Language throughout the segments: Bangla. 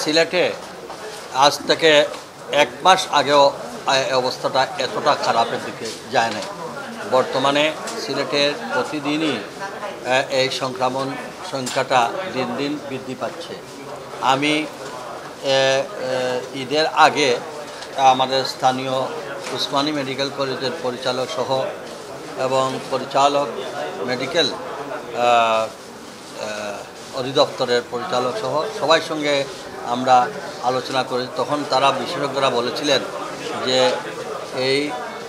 সিলেটে আজ থেকে 1 মাস আগেও অবস্থাটা এতটা খারাপের দিকে যায় নাই। বর্তমানে সিলেটের প্রতিদিনই এই সংক্রমণ সংখ্যাটা দিন দিন বৃদ্ধি পাচ্ছে। আমি ঈদের আগে আমাদের স্থানীয় উসমানী মেডিকেল কলেজের পরিচালক সহ এবং পরিচালক মেডিকেল অধিদপ্তরের পরিচালক সহ সবার সঙ্গে আমরা আলোচনা করি। তখন তারা বিশেষজ্ঞরা বলেছিলেন যে এই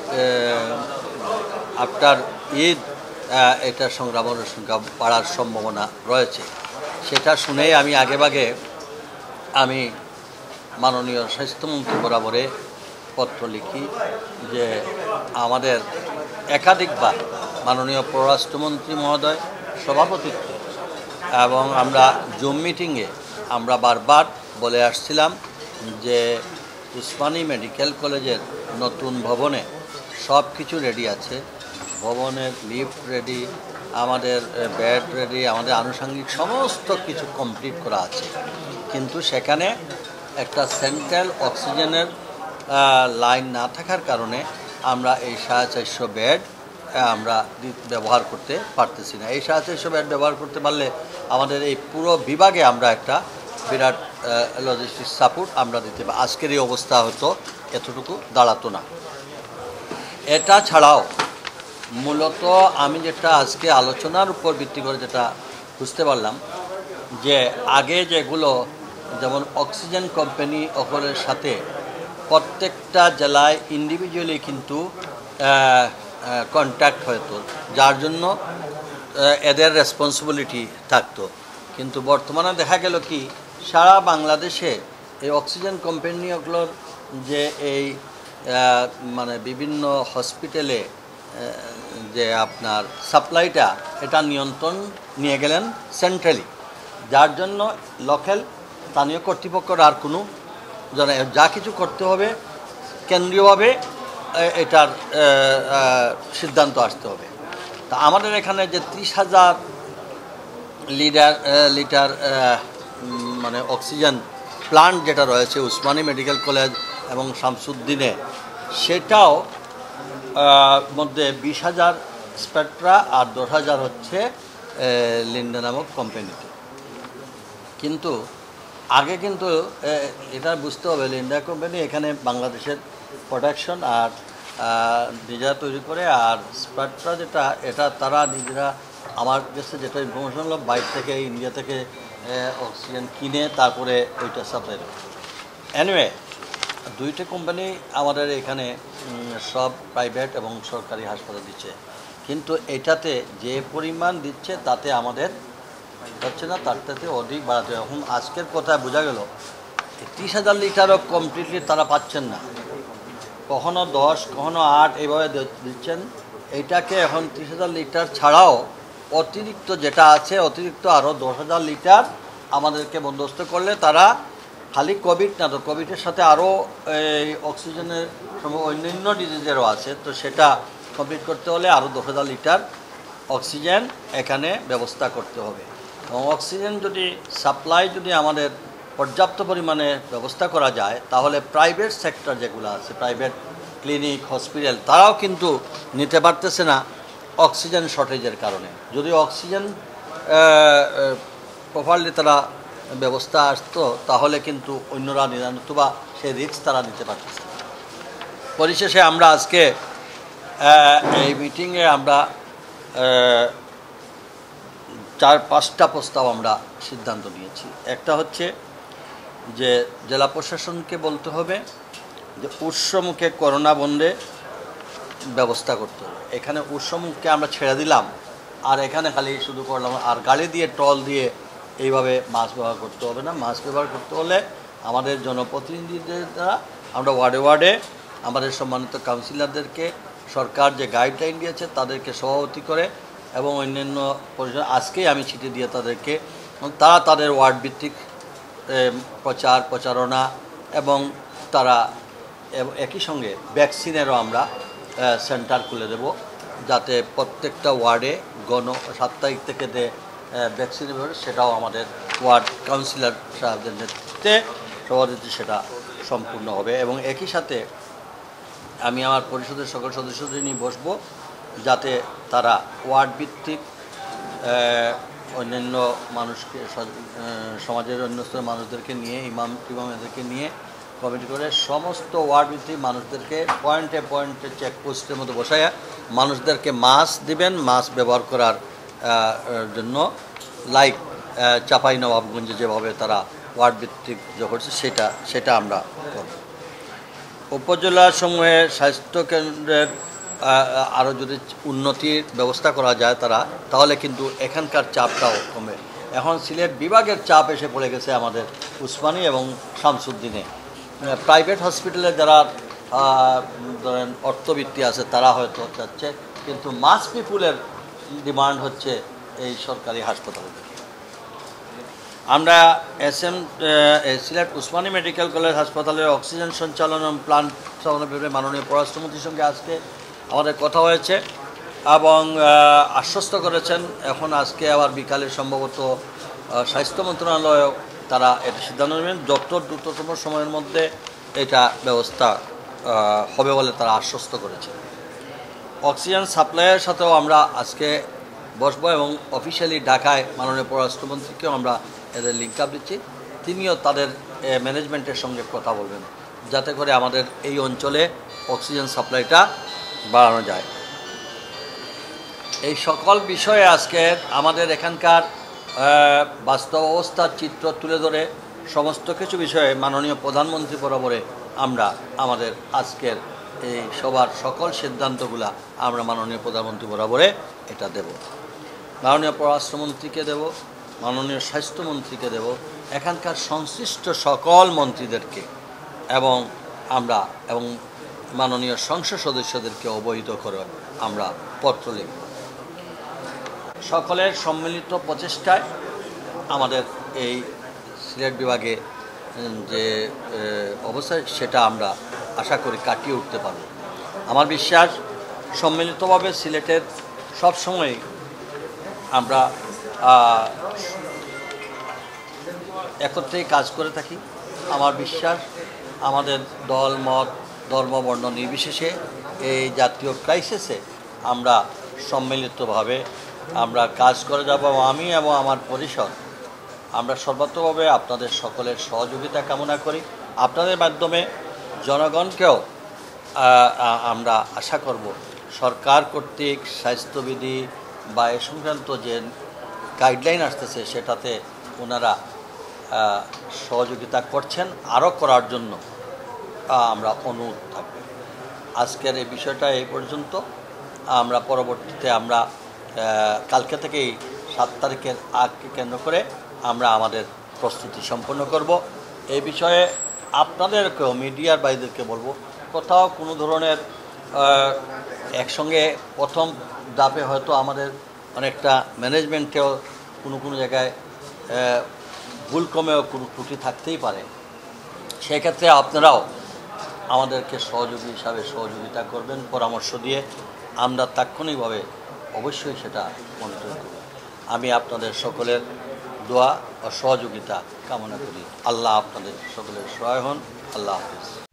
আফটার ঈদ এটা সংক্রমণের সংখ্যা বাড়ার সম্ভাবনা রয়েছে। সেটা শুনেই আমি আগেভাগে আমি মাননীয় স্বাস্থ্যমন্ত্রী বরাবরে পত্র লিখি যে আমাদের একাধিকবার মাননীয় পররাষ্ট্রমন্ত্রী মহোদয় সভাপতিত্বে এবং আমরা জুম মিটিংয়ে আমরা বারবার বলে আসছিলাম যে উসমানী মেডিকেল কলেজের নতুন ভবনে সব কিছু রেডি আছে। ভবনের লিফট রেডি, আমাদের বেড রেডি, আমাদের আনুষঙ্গিক সমস্ত কিছু কমপ্লিট করা আছে। কিন্তু সেখানে একটা সেন্ট্রাল অক্সিজেনের লাইন না থাকার কারণে আমরা এই 450 বেড আমরা ব্যবহার করতে পারতেছি না। এই 450 বেড ব্যবহার করতে পারলে আমাদের এই পুরো বিভাগে আমরা একটা বিরাট লজিস্টিক সাপোর্ট আমরা দিতে পারি। আজকের এই অবস্থা হয়তো এতটুকু দাঁড়াতো না। এটা ছাড়াও মূলত আমি যেটা আজকে আলোচনার উপর ভিত্তি করে যেটা বুঝতে পারলাম যে আগে যেগুলো যেমন অক্সিজেন কোম্পানি ওগুলোর সাথে প্রত্যেকটা জেলায় ইন্ডিভিজুয়ালি কিন্তু কন্ট্যাক্ট হতো, যার জন্য এদের রেসপন্সিবিলিটি থাকতো। কিন্তু বর্তমানে দেখা গেল কি সারা বাংলাদেশে এই অক্সিজেন কোম্পানিগুলোর যে এই মানে বিভিন্ন হসপিটালে যে আপনার সাপ্লাইটা এটা নিয়ন্ত্রণ নিয়ে গেলেন সেন্ট্রালি, যার জন্য লোকাল স্থানীয় কর্তৃপক্ষের আর কোনো যা কিছু করতে হবে কেন্দ্রীয়ভাবে এটার সিদ্ধান্ত আসতে হবে। তা আমাদের এখানে যে 30,000 লিটার মানে অক্সিজেন প্লান্ট যেটা রয়েছে উসমানী মেডিকেল কলেজ এবং শামসুদ্দিনে, সেটাও মধ্যে 20,000 স্পেকট্রা আর 10,000 হচ্ছে লিন্ডা নামক কোম্পানিতে। কিন্তু আগে কিন্তু এটা বুঝতে হবে লিন্ডা কোম্পানি এখানে বাংলাদেশের প্রোডাকশন আর নিজেরা তৈরি করে, আর স্পেকট্রা যেটা এটা তারা নিজেরা আমার কাছে যেটা ইনফরমেশন হলো বাইরে থেকে ইন্ডিয়া থেকে অক্সিজেন কিনে তারপরে ওইটা সাপ্লাই দেবে। এনিওয়ে দুইটা কোম্পানি আমাদের এখানে সব প্রাইভেট এবং সরকারি হাসপাতাল দিচ্ছে, কিন্তু এটাতে যে পরিমাণ দিচ্ছে তাতে আমাদের হচ্ছে না, তার থেকে অধিক বাড়াতে হবে। এখন আজকের কথায় বোঝা গেল 30,000 লিটারও কমপ্লিটলি তারা পাচ্ছেন না, কখনো 10 কখনো 8 এইভাবে দিচ্ছেন। এইটাকে এখন 30,000 লিটার ছাড়াও অতিরিক্ত যেটা আছে অতিরিক্ত আরও 10,000 লিটার আমাদেরকে বন্দোবস্ত করলে তারা খালি কোভিড না, তো কোভিডের সাথে আরও এই অক্সিজেনের অন্যান্য ডিজিজেরও আছে, তো সেটা কমপ্লিট করতে হলে আরও 10,000 লিটার অক্সিজেন এখানে ব্যবস্থা করতে হবে। এবং অক্সিজেন যদি সাপ্লাই যদি আমাদের পর্যাপ্ত পরিমাণে ব্যবস্থা করা যায় তাহলে প্রাইভেট সেক্টর যেগুলো আছে প্রাইভেট ক্লিনিক হসপিটাল তারাও কিন্তু নিতে পারতেছে না অক্সিজেন শর্টেজের কারণে। যদি অক্সিজেন প্রপারলি তারা ব্যবস্থা আসতো তাহলে কিন্তু অন্যরা বা সেই রিস্ক তারা নিতে পারতেছে। পরিশেষে আমরা আজকে এই মিটিংয়ে আমরা 4-5টা প্রস্তাব আমরা সিদ্ধান্ত নিয়েছি। একটা হচ্ছে যে জেলা প্রশাসনকে বলতে হবে যে উৎসমুখে করোনা বন্ধে ব্যবস্থা করতে হবে। এখানে উৎসমুখকে আমরা ছেড়ে দিলাম আর এখানে খালি শুধু করলাম, আর গাড়ি দিয়ে টল দিয়ে এইভাবে মাস্ক ব্যবহার করতে হবে না। মাস্ক ব্যবহার করতে হলে আমাদের জনপ্রতিনিধিদের দ্বারা আমরা ওয়ার্ডে ওয়ার্ডে আমাদের সম্মানিত কাউন্সিলরদেরকে সরকার যে গাইডলাইন দিয়েছে তাদেরকে সভাপতি করে এবং অন্যান্য পরিষদ আজকেই আমি চিঠি দিয়ে তাদেরকে তারা তাদের ওয়ার্ড ভিত্তিক প্রচারণা এবং তারা একই সঙ্গে ভ্যাকসিনেরও আমরা সেন্টার খুলে দেব, যাতে প্রত্যেকটা ওয়ার্ডে 7 তারিখ থেকে ভ্যাকসিন সেটাও আমাদের ওয়ার্ড কাউন্সিলর সাহেবদের নেতৃত্বে সভাপতিত্বে সেটা সম্পূর্ণ হবে। এবং একই সাথে আমি আমার পরিষদের সকল সদস্যদের নিয়ে বসবো, যাতে তারা ওয়ার্ড ভিত্তিক অন্যান্য মানুষকে, সমাজের অন্য স্তরের মানুষদেরকে নিয়ে, ইমামদেরকে নিয়ে কমিটি করে সমস্ত ওয়ার্ড ভিত্তিক মানুষদেরকে পয়েন্টে পয়েন্টে চেকপোস্টের মধ্যে বসায়া মানুষদেরকে মাস্ক দিবেন, মাস্ক ব্যবহার করার জন্য, লাইক চাঁপাইনবাবগঞ্জে যেভাবে তারা ওয়ার্ড ভিত্তিক করছে সেটা আমরা করব। উপজেলাসমূহে স্বাস্থ্যকেন্দ্রের আরও যদি উন্নতির ব্যবস্থা করা যায় তাহলে কিন্তু এখানকার চাপটাও কমে। এখন সিলেট বিভাগের চাপ এসে পড়ে গেছে আমাদের উসমানী এবং শামসুদ্দিনে। প্রাইভেট হসপিটালে যারা ধরেন অর্থবৃত্তি আছে তারা হয়তো চাচ্ছে, কিন্তু মাস পিপুলের ডিমান্ড হচ্ছে এই সরকারি হাসপাতালে। আমরা সিলেট উসমানী মেডিকেল কলেজ হাসপাতালের অক্সিজেন সঞ্চালন প্লান্ট স্থাপনের ব্যাপারে মাননীয় পররাষ্ট্রমন্ত্রীর সঙ্গে আজকে আমাদের কথা হয়েছে এবং আশ্বস্ত করেছেন। এখন আজকে আবার বিকালে সম্ভবত স্বাস্থ্য মন্ত্রণালয় তারা এটা সিদ্ধান্ত নেবেন, যত দ্রুততম সময়ের মধ্যে এটা ব্যবস্থা হবে বলে তারা আশ্বস্ত করেছে। অক্সিজেন সাপ্লাইয়ের সাথেও আমরা আজকে বসবো এবং অফিসিয়ালি ঢাকায় মাননীয় পররাষ্ট্রমন্ত্রীকেও আমরা এদের লিঙ্ক আপ দিচ্ছি। তিনিও তাদের ম্যানেজমেন্টের সঙ্গে কথা বলবেন, যাতে করে আমাদের এই অঞ্চলে অক্সিজেন সাপ্লাইটা বাড়ানো যায়। এই সকল বিষয়ে আজকে আমাদের এখানকার বাস্তব অবস্থার চিত্র তুলে ধরে সমস্ত কিছু বিষয়ে মাননীয় প্রধানমন্ত্রী বরাবরে আমরা আমাদের আজকের এই সবার সকল সিদ্ধান্তগুলা আমরা মাননীয় প্রধানমন্ত্রী বরাবরে এটা দেব। মাননীয় পররাষ্ট্রমন্ত্রীকে দেব, মাননীয় স্বাস্থ্যমন্ত্রীকে দেব, এখানকার সংশ্লিষ্ট সকল মন্ত্রীদেরকে এবং মাননীয় সংসদ সদস্যদেরকে অবহিত করে আমরা পত্র লিখব। সকলের সম্মিলিত প্রচেষ্টায় আমাদের এই সিলেট বিভাগে যে অবস্থা সেটা আমরা আশা করি কাটিয়ে উঠতে পারব। আমার বিশ্বাস সম্মিলিতভাবে সিলেটের সবসময় আমরা একত্রেই কাজ করে থাকি। আমার বিশ্বাস আমাদের দল মত ধর্ম বর্ণ নির্বিশেষে এই জাতীয় ক্রাইসিসে আমরা সম্মিলিতভাবে আমরা কাজ করে যাব। আমি এবং আমার পরিষদ আমরা সর্বত্রভাবে আপনাদের সকলের সহযোগিতা কামনা করি। আপনাদের মাধ্যমে জনগণকেও আমরা আশা করব সরকার কর্তৃক স্বাস্থ্যবিধি বা এ সংক্রান্ত যে গাইডলাইন আসতেছে সেটাতে ওনারা সহযোগিতা করছেন, আরও করার জন্য আমরা অনুরোধ থাকব। আজকের এই বিষয়টা এই পর্যন্ত। আমরা পরবর্তীতে আমরা কালকে থেকেই 7 তারিখের আগকে কেন্দ্র করে আমরা আমাদের প্রস্তুতি সম্পন্ন করব। এই বিষয়ে আপনাদেরকেও মিডিয়ার ভাইদেরকে বলবো, কোথাও কোনো ধরনের একসঙ্গে প্রথম ধাপে হয়তো আমাদের অনেকটা ম্যানেজমেন্টেও কোনো জায়গায় ভুলক্রমেও কোনো ত্রুটি থাকতেই পারে। সেক্ষেত্রে আপনারাও আমাদেরকে সহযোগী হিসাবে সহযোগিতা করবেন, পরামর্শ দিয়ে আমরা তাৎক্ষণিকভাবে অবশ্যই সেটা মনিটর করব। আমি আপনাদের সকলের দোয়া ও সহযোগিতা কামনা করি। আল্লাহ আপনাদের সকলের সহায় হন। আল্লাহ হাফিজ।